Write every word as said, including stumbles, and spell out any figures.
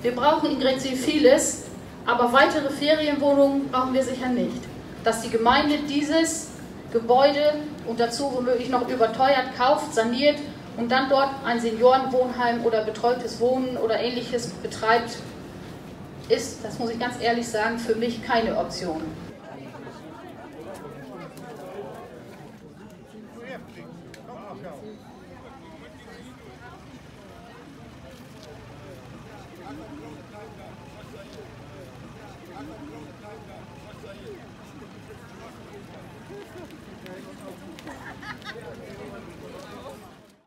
Wir brauchen in Gretzwil vieles, aber weitere Ferienwohnungen brauchen wir sicher nicht. Dass die Gemeinde dieses Gebäude und dazu womöglich noch überteuert kauft, saniert und dann dort ein Seniorenwohnheim oder betreutes Wohnen oder ähnliches betreibt, ist, das muss ich ganz ehrlich sagen, für mich keine Option. Okay.